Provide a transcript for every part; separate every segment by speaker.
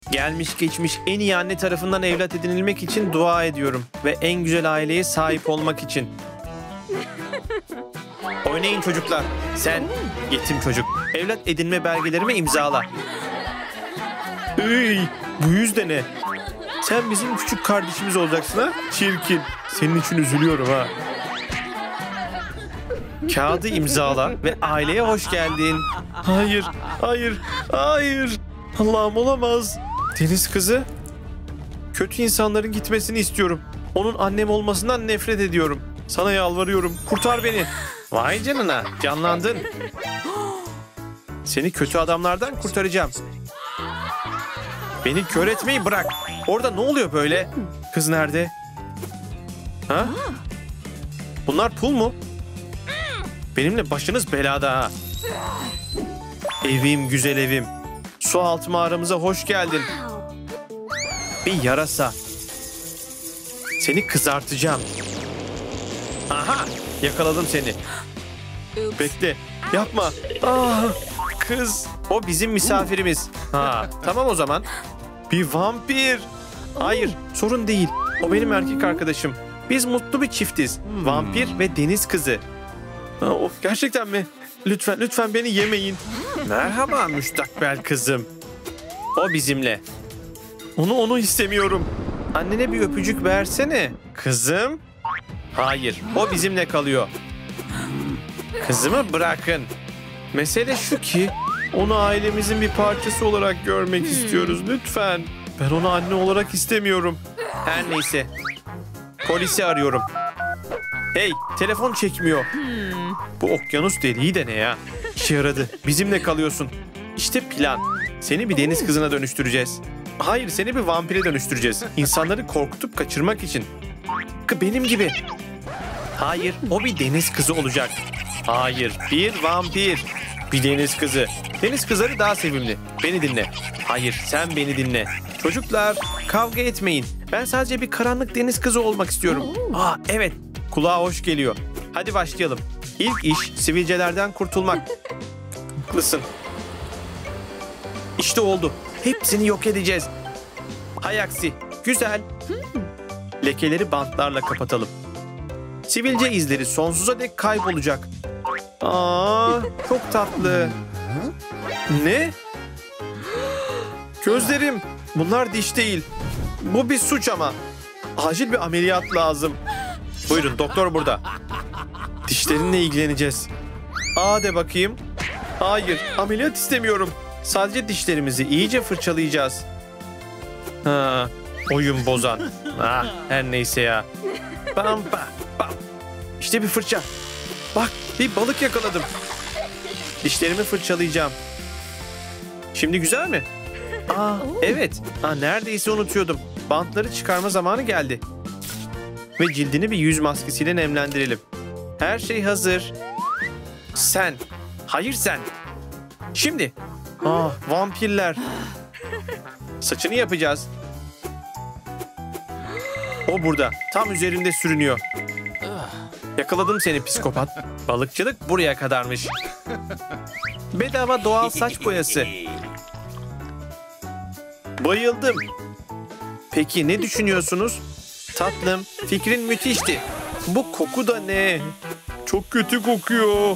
Speaker 1: Gelmiş geçmiş en iyi anne tarafından evlat edinilmek için dua ediyorum. Ve en güzel aileye sahip olmak için. Oynayın çocuklar. Sen yetim çocuk. Evlat edinme belgelerimi imzala. Ey, bu yüz de ne? Sen bizim küçük kardeşimiz olacaksın ha? Çirkin. Senin için üzülüyorum ha. Kağıdı imzala ve aileye hoş geldin. Hayır, hayır, hayır. Allah'ım olamaz. Deniz kızı. Kötü insanların gitmesini istiyorum. Onun annem olmasından nefret ediyorum. Sana yalvarıyorum. Kurtar beni. Vay canına. Canlandın. Seni kötü adamlardan kurtaracağım. Beni kör etmeyi bırak. Orada ne oluyor böyle? Kız nerede? Ha? Bunlar pul mu? Benimle başınız belada ha. Evim, güzel evim. Su altı mağaramıza hoş geldin. Bir yarasa. Seni kızartacağım. Aha, yakaladım seni. Bekle, yapma. Ah, kız, o bizim misafirimiz. Ha, tamam o zaman. Bir vampir. Hayır, sorun değil. O benim erkek arkadaşım. Biz mutlu bir çiftiz. Vampir ve deniz kızı. Ha, of, gerçekten mi? Lütfen, lütfen beni yemeyin. Merhaba müstakbel kızım. O bizimle. Onu istemiyorum. Annene bir öpücük versene. Kızım? Hayır, o bizimle kalıyor. Kızımı bırakın. Mesele şu ki, onu ailemizin bir parçası olarak görmek istiyoruz. Lütfen. Ben onu anne olarak istemiyorum. Her neyse. Polisi arıyorum. Hey, telefon çekmiyor. Bu okyanus deliği de ne ya? İşe yaradı. Bizimle kalıyorsun. İşte plan. Seni bir deniz kızına dönüştüreceğiz. Hayır, seni bir vampire dönüştüreceğiz. İnsanları korkutup kaçırmak için. Benim gibi. Hayır, o bir deniz kızı olacak. Hayır, bir vampir. Bir deniz kızı. Deniz kızları daha sevimli. Beni dinle. Hayır, sen beni dinle. Çocuklar, kavga etmeyin. Ben sadece bir karanlık deniz kızı olmak istiyorum. Aa, evet. Kulağa hoş geliyor. Hadi başlayalım. İlk iş sivilcelerden kurtulmak. Haklısın. İşte oldu. Hepsini yok edeceğiz. Hay aksi. Güzel. Lekeleri bantlarla kapatalım. Sivilce izleri sonsuza dek kaybolacak. Aa, çok tatlı. Ne? Gözlerim. Bunlar diş değil. Bu bir suç ama. Acil bir ameliyat lazım. Buyurun, doktor burada. Dişlerinle ilgileneceğiz. Aa de bakayım. Hayır, ameliyat istemiyorum. Sadece dişlerimizi iyice fırçalayacağız. Ha, oyun bozan. Ah, her neyse ya. Bam bam bam. İşte bir fırça. Bak, bir balık yakaladım. Dişlerimi fırçalayacağım. Şimdi güzel mi? Aa, evet. Aa, neredeyse unutuyordum. Bantları çıkarma zamanı geldi. Ve cildini bir yüz maskesiyle nemlendirelim. Her şey hazır. Sen. Hayır sen. Şimdi. Ah, vampirler. Saçını yapacağız. O burada. Tam üzerinde sürünüyor. Yakaladım seni psikopat. Balıkçılık buraya kadarmış. Bedava doğal saç boyası. Bayıldım. Peki ne düşünüyorsunuz? Tatlım, fikrin müthişti. Bu koku da ne? Çok kötü kokuyor.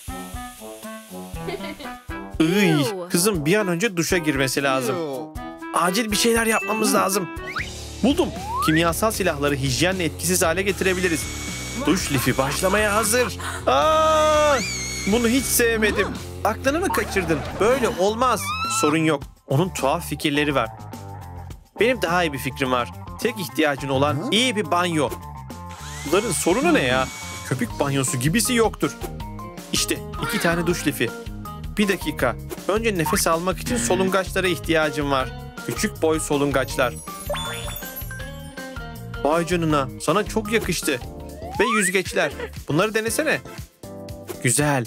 Speaker 1: Iy, kızım bir an önce duşa girmesi lazım. Acil bir şeyler yapmamız lazım. Buldum. Kimyasal silahları hijyenle etkisiz hale getirebiliriz. Duş lifi başlamaya hazır. Aa, bunu hiç sevmedim. Aklını mı kaçırdın? Böyle olmaz. Sorun yok. Onun tuhaf fikirleri var. Benim daha iyi bir fikrim var. Tek ihtiyacın olan iyi bir banyo. Bunların sorunu ne ya? Köpük banyosu gibisi yoktur. İşte 2 tane duş lifi. Bir dakika. Önce nefes almak için solungaçlara ihtiyacım var. Küçük boy solungaçlar. Vay canına, sana çok yakıştı. Ve yüzgeçler. Bunları denesene. Güzel.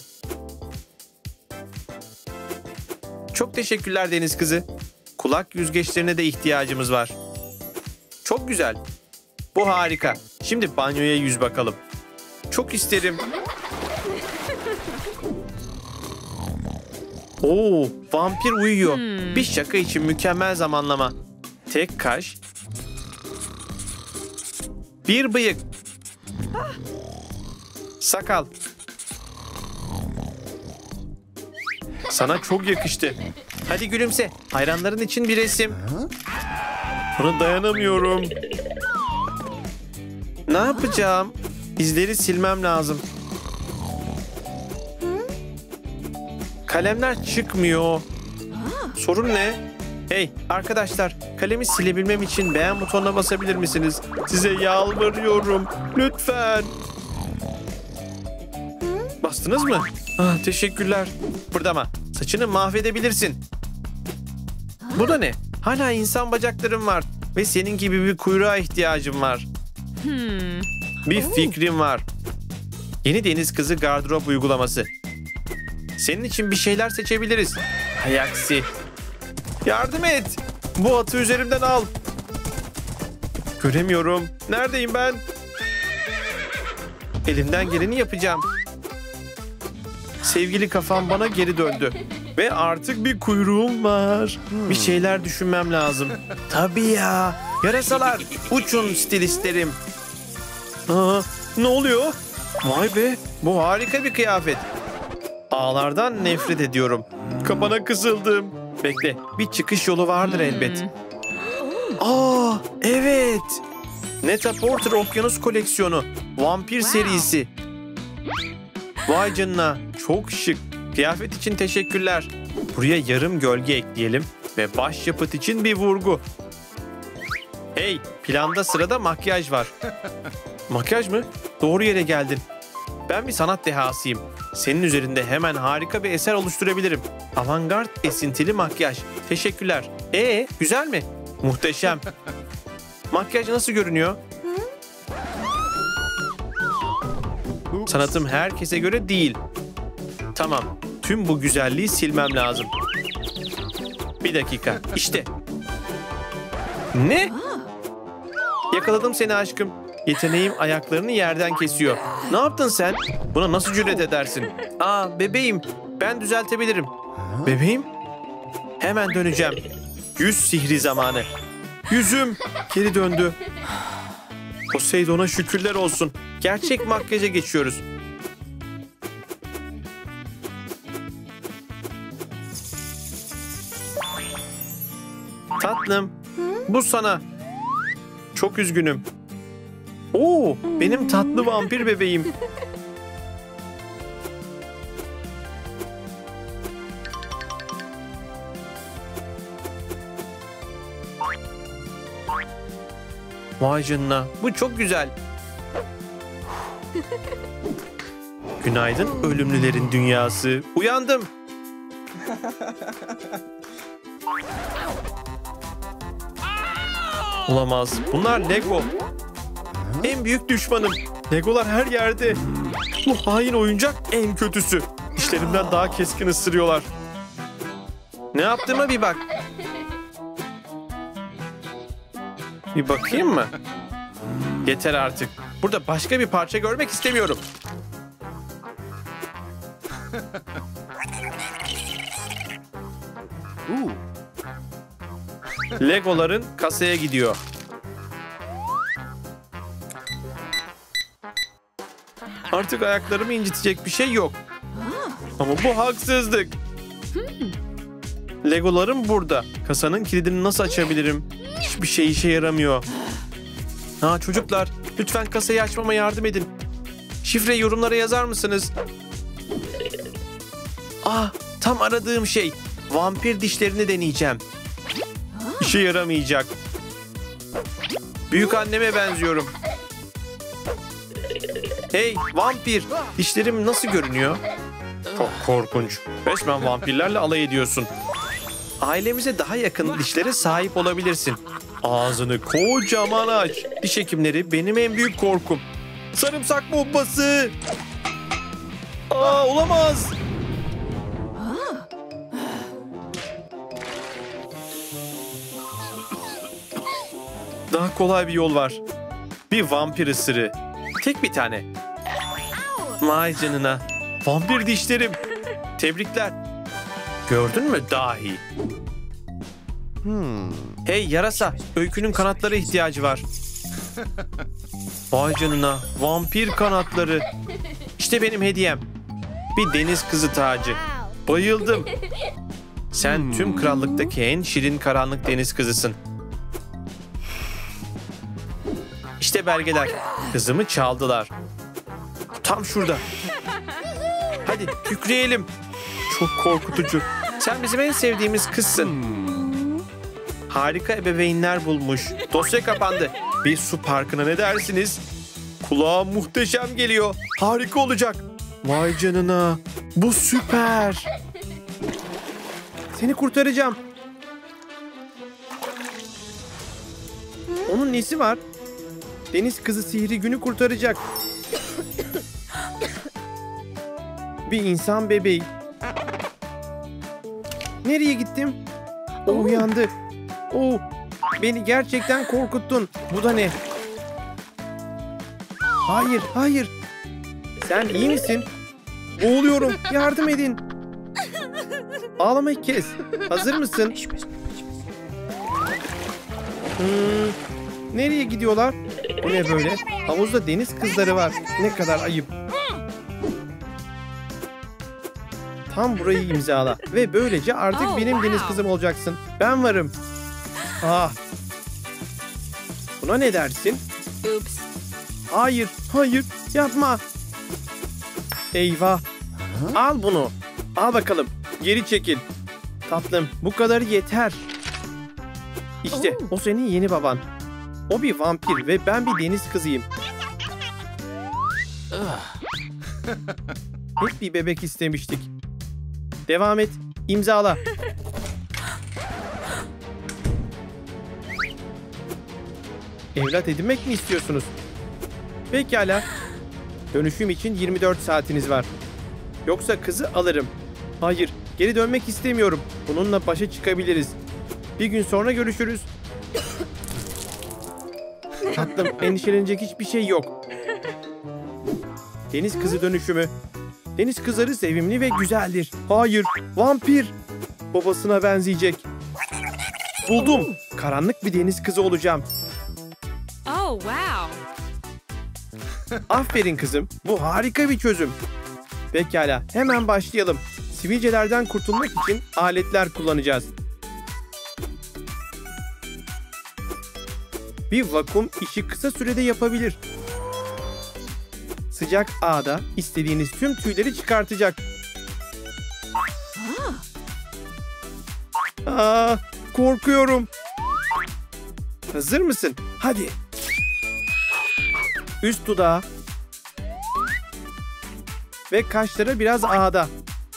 Speaker 1: Çok teşekkürler deniz kızı. Kulak yüzgeçlerine de ihtiyacımız var. Çok güzel. Bu harika. Şimdi banyoya yüz bakalım. Çok isterim. Oo, vampir uyuyor. Bir şaka için mükemmel zamanlama. Tek kaş. Bir bıyık. Sakal. Sana çok yakıştı. Hadi gülümse. Hayranların için bir resim. Buna dayanamıyorum. Ne yapacağım? İzleri silmem lazım. Kalemler çıkmıyor. Sorun ne? Hey arkadaşlar, kalemi silebilmem için beğen butonuna basabilir misiniz? Size yalvarıyorum. Lütfen. Bastınız mı? Ah, teşekkürler. Kıpırdama. Saçını mahvedebilirsin. Bu da ne? Hala insan bacaklarım var. Ve senin gibi bir kuyruğa ihtiyacım var. Bir fikrim var. Yeni deniz kızı gardırop uygulaması. Senin için bir şeyler seçebiliriz. Hay aksi. Yardım et. Bu atı üzerimden al. Göremiyorum. Neredeyim ben? Elimden geleni yapacağım. Sevgili kafam bana geri döndü. Ve artık bir kuyruğum var. Bir şeyler düşünmem lazım. Tabii ya. Yarasalar, uçun stilistlerim. Aa, ne oluyor? Vay be, bu harika bir kıyafet. Ağlardan nefret ediyorum. Kapana kısıldım. Bekle, bir çıkış yolu vardır elbet. Aa, evet. Neta Porter Okyanus Koleksiyonu. Vampir serisi. Vay canına, çok şık. Kıyafet için teşekkürler. Buraya yarım gölge ekleyelim ve başyapıt için bir vurgu. Hey, planda sırada makyaj var. Makyaj mı? Doğru yere geldin. Ben bir sanat dehasıyım. Senin üzerinde hemen harika bir eser oluşturabilirim. Avantgard esintili makyaj. Teşekkürler. Güzel mi? Muhteşem. Makyaj nasıl görünüyor? Sanatım herkese göre değil. Tamam. Tüm bu güzelliği silmem lazım. Bir dakika. İşte. Ne? Yakaladım seni aşkım. Yeteneğim ayaklarını yerden kesiyor. Ne yaptın sen? Buna nasıl cüret edersin? Aa, bebeğim. Ben düzeltebilirim. Bebeğim? Hemen döneceğim. Yüz sihri zamanı. Yüzüm geri döndü. Poseidon'a şükürler olsun. Gerçek makyaja geçiyoruz. Tatlım, bu sana. Çok üzgünüm. Oo, benim tatlı vampir bebeğim. Vay canına, bu çok güzel. Günaydın ölümlülerin dünyası. Uyandım. Olamaz. Bunlar Lego. En büyük düşmanım. Legolar her yerde. Bu hain oyuncak en kötüsü. Dişlerimden daha keskin ısırıyorlar. Ne yaptığıma bir bak. Bir bakayım mı? Yeter artık. Burada başka bir parça görmek istemiyorum. Legoların kasaya gidiyor. Artık ayaklarımı incitecek bir şey yok. Ama bu haksızlık. Legolarım burada. Kasanın kilidini nasıl açabilirim? Hiçbir şey işe yaramıyor. Ha çocuklar, lütfen kasayı açmama yardım edin. Şifreyi yorumlara yazar mısınız? Ah, tam aradığım şey. Vampir dişlerini deneyeceğim. İşe yaramayacak. Büyük anneme benziyorum. Hey vampir, dişlerim nasıl görünüyor? Çok korkunç. Resmen vampirlerle alay ediyorsun. Ailemize daha yakın dişlere sahip olabilirsin. Ağzını kocaman aç. Diş hekimleri benim en büyük korkum. Sarımsak bombası. Aa, olamaz. Daha kolay bir yol var. Bir vampir ısırığı. Tek bir tane. Vay canına. Vampir dişlerim. Tebrikler. Gördün mü dahi? Hey yarasa, Öykü'nün kanatlara ihtiyacı var. Vay canına, vampir kanatları. İşte benim hediyem. Bir deniz kızı tacı. Bayıldım. Sen tüm krallıktaki en şirin karanlık deniz kızısın. İşte belgeler. Kızımı çaldılar. Tam şurada. Hadi kükreyelim. Çok korkutucu. Sen bizim en sevdiğimiz kızsın. Harika ebeveynler bulmuş. Dosya kapandı. Bir su parkına ne dersiniz? Kulağa muhteşem geliyor. Harika olacak. Vay canına. Bu süper. Seni kurtaracağım. Onun nesi var? Deniz kızı sihri günü kurtaracak. Bir insan bebeği. Nereye gittim? O uyandı. Oh, beni gerçekten korkuttun. Bu da ne? Hayır, hayır. Sen iyi misin? Boğuluyorum. Yardım edin. Ağlamayı kes. Hazır mısın? Nereye gidiyorlar? Bu ne böyle? Havuzda deniz kızları var. Ne kadar ayıp. Tam burayı imzala. Ve böylece artık benim deniz kızım olacaksın. Ben varım. Ah. Buna ne dersin?
Speaker 2: Oops.
Speaker 1: Hayır, hayır. Yapma. Eyvah. Al bunu. Al bakalım. Geri çekil. Tatlım, bu kadar yeter. İşte o senin yeni baban. O bir vampir ve ben bir deniz kızıyım. Hep bir bebek istemiştik. Devam et. İmzala. Evlat edinmek mi istiyorsunuz? Pekala. Dönüşüm için 24 saatiniz var. Yoksa kızı alırım. Hayır, geri dönmek istemiyorum. Bununla başa çıkabiliriz. Bir gün sonra görüşürüz. Tatlım, endişelenecek hiçbir şey yok. Deniz kızı dönüşümü. Deniz kızları sevimli ve güzeldir. Hayır, vampir. Babasına benzeyecek. Buldum. Karanlık bir deniz kızı olacağım.
Speaker 2: Oh, wow.
Speaker 1: Aferin kızım. Bu harika bir çözüm. Pekala, hemen başlayalım. Sivilcelerden kurtulmak için aletler kullanacağız. Bir vakum işi kısa sürede yapabilir. Sıcak ağda istediğiniz tüm tüyleri çıkartacak. Korkuyorum. Hazır mısın? Hadi. Üst dudağa. Ve kaşlara biraz ağda.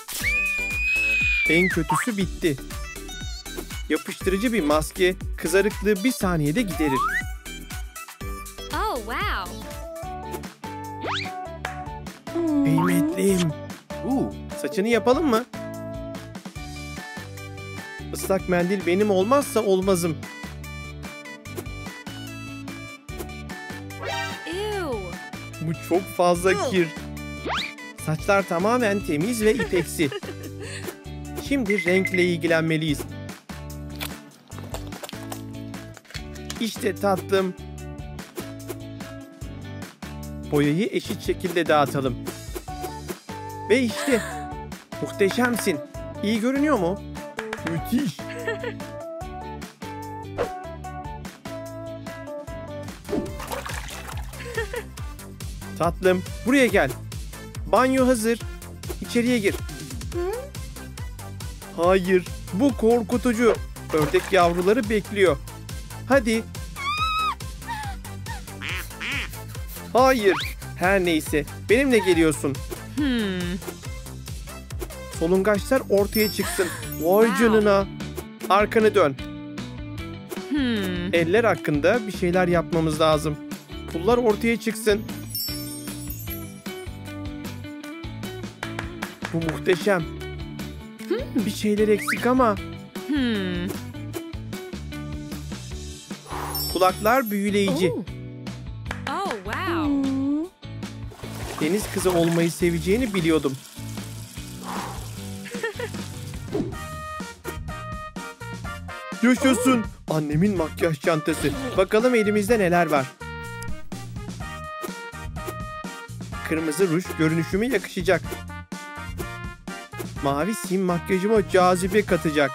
Speaker 1: En kötüsü bitti. Yapıştırıcı bir maske kızarıklığı bir saniyede giderir.
Speaker 2: Oh, wow.
Speaker 1: Kıymetlim. Saçını yapalım mı? Islak mendil benim olmazsa olmazım.
Speaker 2: Ew.
Speaker 1: Bu çok fazla kir. Saçlar tamamen temiz ve ipeksi. Şimdi renkle ilgilenmeliyiz. İşte tatlım. Boyayı eşit şekilde dağıtalım. Ve işte. Muhteşemsin. İyi görünüyor mu? Müthiş. Tatlım, buraya gel. Banyo hazır. İçeriye gir. Hayır, bu korkutucu. Ördek yavruları bekliyor. Hadi. Hayır. Her neyse, benimle geliyorsun. Solungaçlar ortaya çıksın. Vay canına. Arkanı dön. Eller hakkında bir şeyler yapmamız lazım. Pullar ortaya çıksın. Bu muhteşem. Bir şeyler eksik ama. Kulaklar büyüleyici.
Speaker 2: Oh, wow.
Speaker 1: Deniz kızı olmayı seveceğini biliyordum. Yaşasın. Annemin makyaj çantası. Bakalım elimizde neler var. Kırmızı ruj görünüşüme yakışacak. Mavi sim makyajıma cazibe katacak.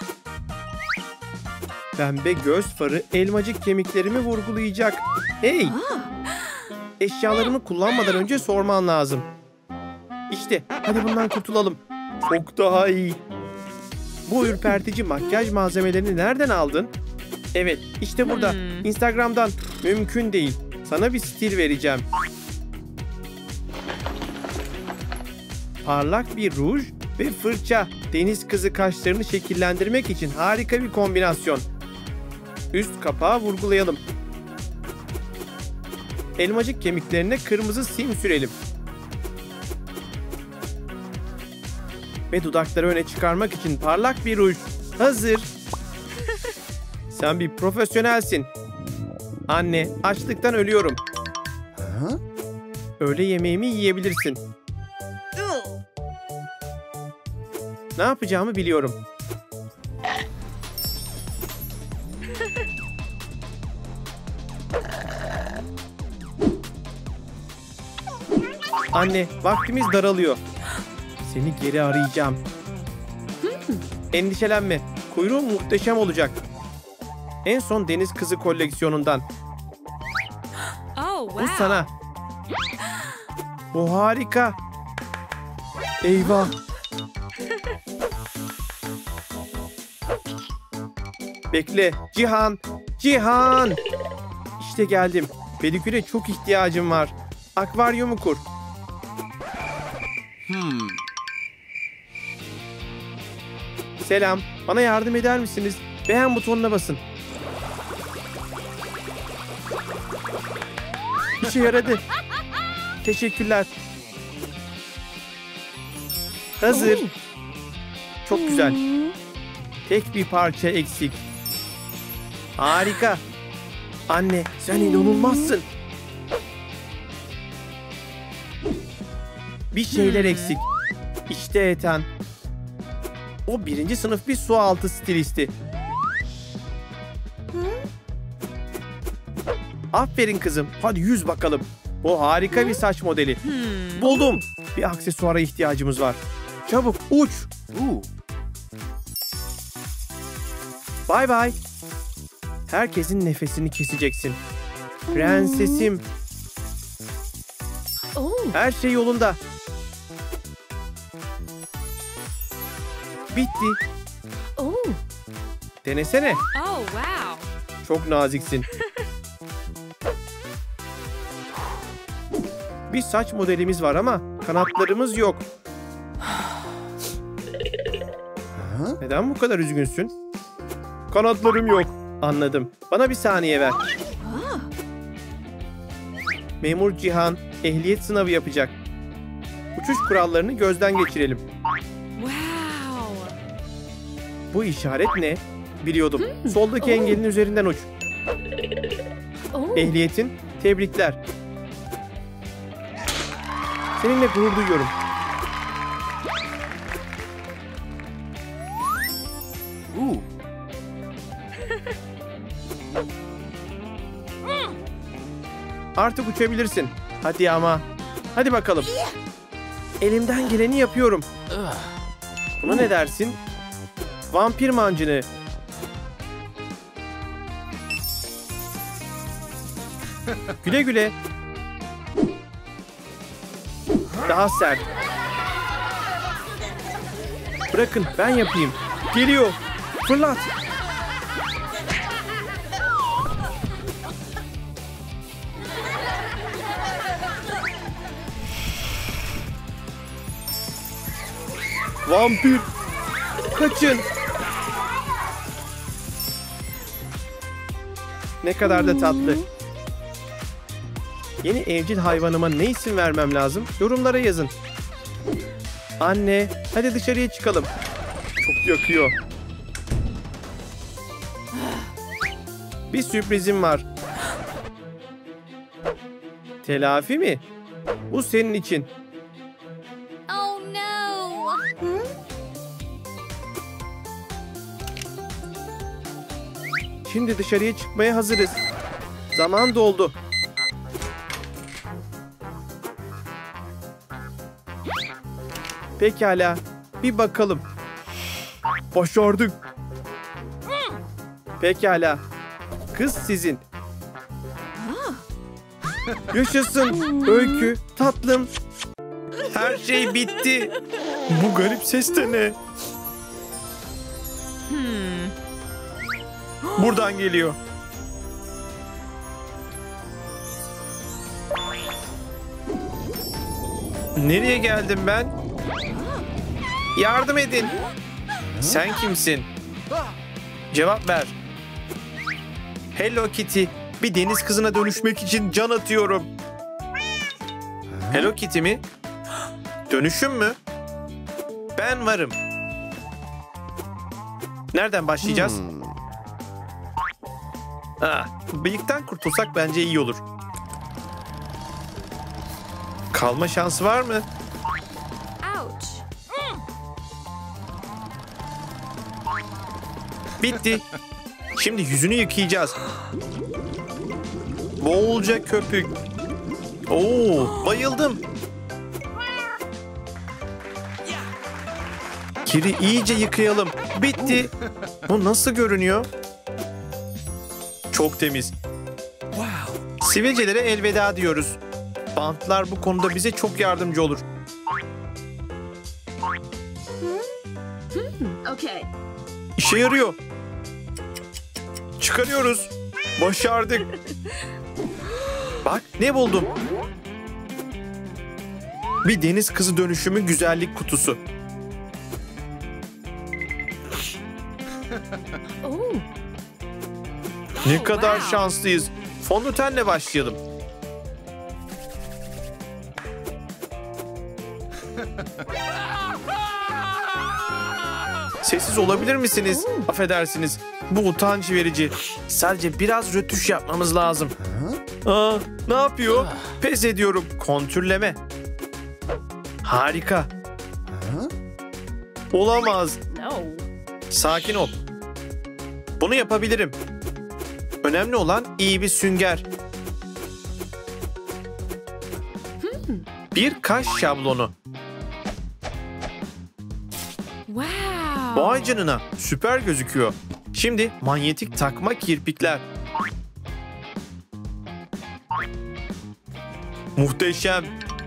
Speaker 1: Pembe göz farı elmacık kemiklerimi vurgulayacak. Hey! Eşyalarımı kullanmadan önce sorman lazım. İşte, hadi bundan kurtulalım. Çok daha iyi. Bu ürpertici makyaj malzemelerini nereden aldın? Evet, işte burada. Instagram'dan. Mümkün değil. Sana bir stil vereceğim. Parlak bir ruj ve fırça. Deniz kızı kaşlarını şekillendirmek için harika bir kombinasyon. Üst kapağı vurgulayalım. Elmacık kemiklerine kırmızı sim sürelim. Ve dudakları öne çıkarmak için parlak bir ruj. Hazır. Sen bir profesyonelsin. Anne, açlıktan ölüyorum. Öğle yemeğimi yiyebilirsin. Ne yapacağımı biliyorum. Anne, vaktimiz daralıyor. Seni geri arayacağım. Endişelenme. Kuyruğun muhteşem olacak. En son deniz kızı koleksiyonundan.
Speaker 2: Oh,
Speaker 1: Bu
Speaker 2: wow.
Speaker 1: sana. Bu harika. Eyvah. Bekle. Cihan. Cihan. İşte geldim. Pediküre çok ihtiyacım var. Akvaryumu kur. Selam. Bana yardım eder misiniz? Beğen butonuna basın. İşe yaradı. Teşekkürler. Hazır. Çok güzel. Tek bir parça eksik. Harika. Anne, sen inanılmazsın. Bir şeyler eksik. İşte Ethan. O 1. sınıf bir sualtı stilisti. Aferin kızım. Hadi yüz bakalım. Bu harika bir saç modeli. Buldum. Bir aksesuara ihtiyacımız var. Çabuk uç. Bay bay. Herkesin nefesini keseceksin. Prensesim. Her şey yolunda. Bitti. Denesene.
Speaker 2: Oh, wow.
Speaker 1: Çok naziksin. Bir saç modelimiz var ama kanatlarımız yok. Neden bu kadar üzgünsün? Kanatlarım yok. Anladım. Bana bir saniye ver. Memur Cihan ehliyet sınavı yapacak. Uçuş kurallarını gözden geçirelim.
Speaker 2: Wow.
Speaker 1: Bu işaret ne? Biliyordum. Soldaki engelin üzerinden uç. Ehliyetin, tebrikler. Seninle gurur duyuyorum. Artık uçabilirsin. Hadi ama. Hadi bakalım. Elimden geleni yapıyorum. Buna ne dersin? Vampir mancını. Güle güle. Daha sert. Bırakın ben yapayım. Geliyor. Fırlat. Vampir. Kaçın. Ne kadar da tatlı. Yeni evcil hayvanıma ne isim vermem lazım? Yorumlara yazın. Anne, hadi dışarıya çıkalım. Çok yakıyor. Bir sürprizim var. Telafi mi? Bu senin için.
Speaker 2: Oh, no.
Speaker 1: Şimdi dışarıya çıkmaya hazırız. Zaman doldu. Pekala. Bir bakalım. Başardık. Pekala. Kız sizin. Yaşasın. Öykü, tatlım. Her şey bitti. Bu garip ses de ne? Buradan geliyor. Nereye geldim ben? Yardım edin. Sen kimsin? Cevap ver. Hello Kitty. Bir deniz kızına dönüşmek için can atıyorum. Hello Kitty mi? Dönüşüm mü? Ben varım. Nereden başlayacağız? Bıyıktan kurtulsak bence iyi olur. Kalma şansı var mı?
Speaker 2: Ouch.
Speaker 1: Bitti. Şimdi yüzünü yıkayacağız. Bolca köpük. Oo, bayıldım. Kiri iyice yıkayalım. Bitti. Bu nasıl görünüyor? Çok temiz. Sivilcelere elveda diyoruz. Bantlar bu konuda bize çok yardımcı olur.
Speaker 2: Okay.
Speaker 1: İşe yarıyor. Çıkarıyoruz. Başardık. Bak ne buldum. Bir deniz kızı dönüşümü güzellik kutusu.
Speaker 2: Oh.
Speaker 1: Ne kadar
Speaker 2: wow.
Speaker 1: şanslıyız. Fondötenle başlayalım. Sessiz olabilir misiniz? Affedersiniz. Bu utanç verici. Sadece biraz rötuş yapmamız lazım. Ne yapıyor? Pes ediyorum. Kontürleme. Harika. Olamaz.
Speaker 2: No.
Speaker 1: Sakin ol. Bunu yapabilirim. Önemli olan iyi bir sünger. Bir kaş şablonu.
Speaker 2: Wow.
Speaker 1: Vay canına, süper gözüküyor. Şimdi manyetik takma kirpikler. Muhteşem.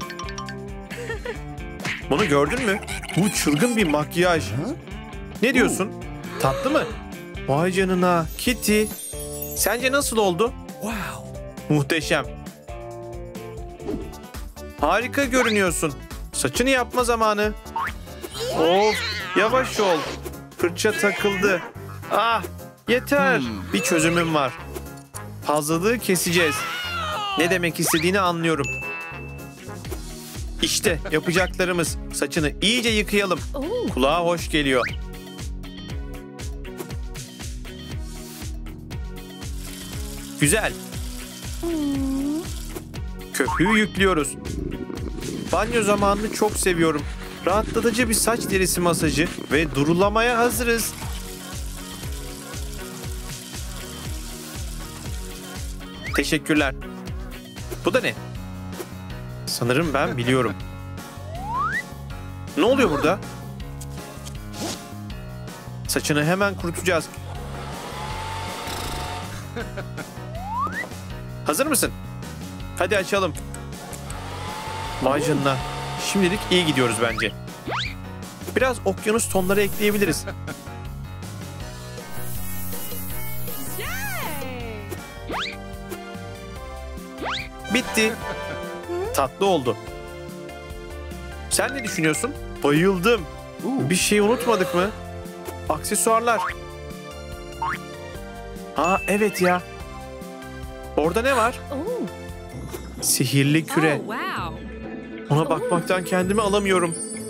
Speaker 1: Bunu gördün mü? Bu çılgın bir makyaj. Ne diyorsun? Tatlı mı? Vay canına, Kitty. Sence nasıl oldu? Muhteşem. Harika görünüyorsun. Saçını yapma zamanı. Of, yavaş ol. Fırça takıldı. Yeter. Bir çözümüm var. Fazlalığı keseceğiz. Ne demek istediğini anlıyorum. İşte yapacaklarımız. Saçını iyice yıkayalım. Kulağa hoş geliyor. Güzel. Köpüğü yüklüyoruz. Banyo zamanını çok seviyorum. Rahatlatıcı bir saç derisi masajı ve durulamaya hazırız. Teşekkürler. Bu da ne? Sanırım ben biliyorum. Ne oluyor burada? Saçını hemen kurutacağız. Hazır mısın? Hadi açalım. Vay canına. Şimdilik iyi gidiyoruz bence. Biraz okyanus tonları ekleyebiliriz. Bitti. Tatlı oldu. Sen ne düşünüyorsun? Bayıldım. Bir şey unutmadık mı? Aksesuarlar. Evet ya. Orada ne var? Sihirli küre.
Speaker 2: Oh, wow.
Speaker 1: Ona bakmaktan kendimi alamıyorum.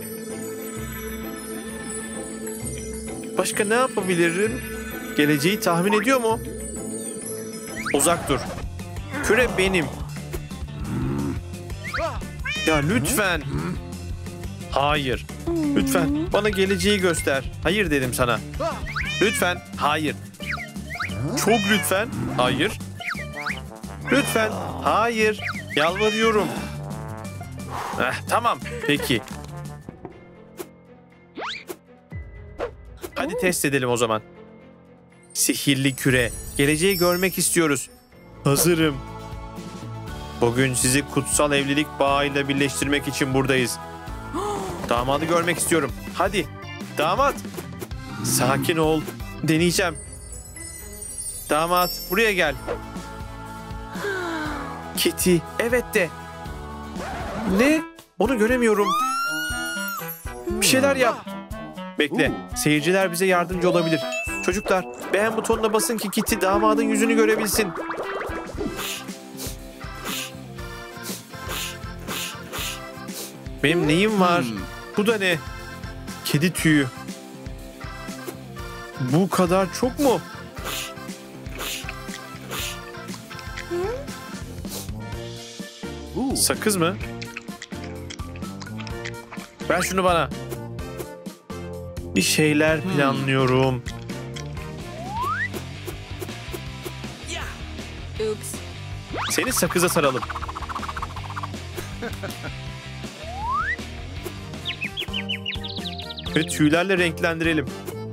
Speaker 1: Başka ne yapabilirim? Geleceği tahmin ediyor mu? Uzak dur. Küre benim. Ya lütfen. Hayır. Lütfen bana geleceği göster. Hayır dedim sana. Lütfen. Hayır. Çok lütfen. Hayır. Lütfen. Hayır. Yalvarıyorum. Tamam. Peki. Hadi test edelim o zaman. Sihirli küre. Geleceği görmek istiyoruz. Hazırım. Bugün sizi kutsal evlilik bağıyla birleştirmek için buradayız. Damadı görmek istiyorum. Hadi. Damat. Sakin ol. Deneyeceğim. Damat buraya gel. Kitty. Evet de. Ne? Onu göremiyorum. Bir şeyler yap. Bekle. Seyirciler bize yardımcı olabilir. Çocuklar beğen butonuna basın ki Kitty damadın yüzünü görebilsin. Benim neyim var? Bu da ne? Kedi tüyü. Bu kadar çok mu? Sakız mı? Ver şunu bana. Bir şeyler planlıyorum.
Speaker 2: Oops.
Speaker 1: Seni sakıza saralım. Ve tüylerle renklendirelim.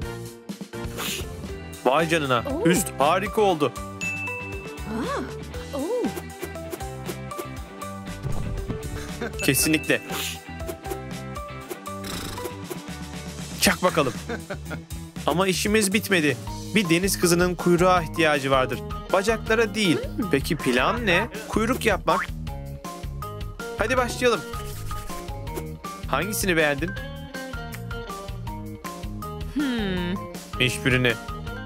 Speaker 1: Vay canına. Üst harika oldu.
Speaker 2: Oh.
Speaker 1: Kesinlikle. Çak bakalım. Ama işimiz bitmedi. Bir deniz kızının kuyruğa ihtiyacı vardır. Bacaklara değil. Peki plan ne? Kuyruk yapmak. Hadi başlayalım. Hangisini beğendin? Hiçbirini.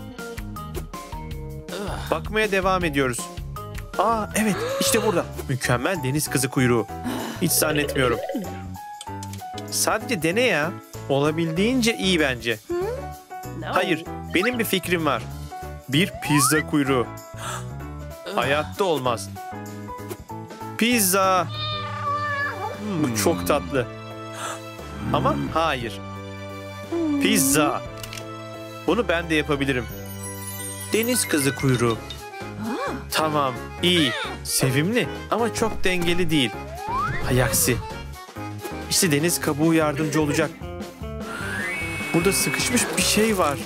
Speaker 1: Bakmaya devam ediyoruz. Evet işte burada. Mükemmel deniz kızı kuyruğu. Hiç zannetmiyorum. Sadece dene ya. Olabildiğince iyi bence. Hayır, benim bir fikrim var. Bir pizza kuyruğu. Hayatta olmaz. Pizza. Bu çok tatlı. Ama hayır. Pizza. Bunu ben de yapabilirim. Deniz kızı kuyruğu. Tamam, iyi. Sevimli ama çok dengeli değil. Hay aksi. İşte deniz kabuğu yardımcı olacak. Burada sıkışmış bir şey var.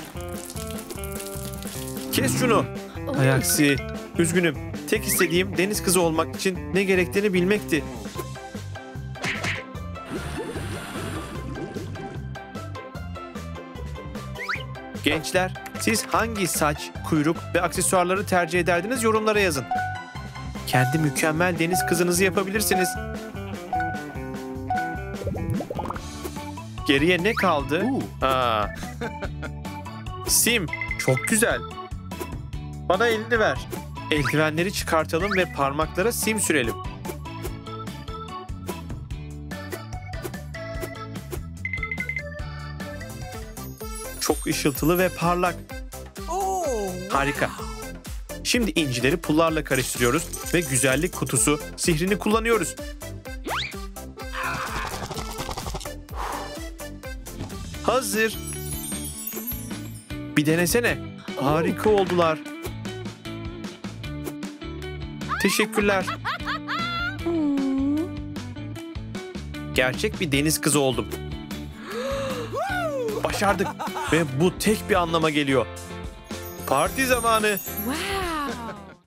Speaker 1: Kes şunu. Hay aksi. Üzgünüm. Tek istediğim deniz kızı olmak için ne gerektiğini bilmekti. Gençler, siz hangi saç, kuyruk ve aksesuarları tercih ederdiniz yorumlara yazın. Kendi mükemmel deniz kızınızı yapabilirsiniz. Geriye ne kaldı? Sim, çok güzel. Bana elini ver. Eldivenleri çıkartalım ve parmaklara sim sürelim. Çok ışıltılı ve parlak. Harika. Şimdi incileri pullarla karıştırıyoruz ve güzellik kutusu sihrini kullanıyoruz. Hazır. Bir denesene. Harika oldular. Teşekkürler. Gerçek bir deniz kızı oldum. Başardık ve bu tek bir anlama geliyor. Parti zamanı.
Speaker 2: Wow.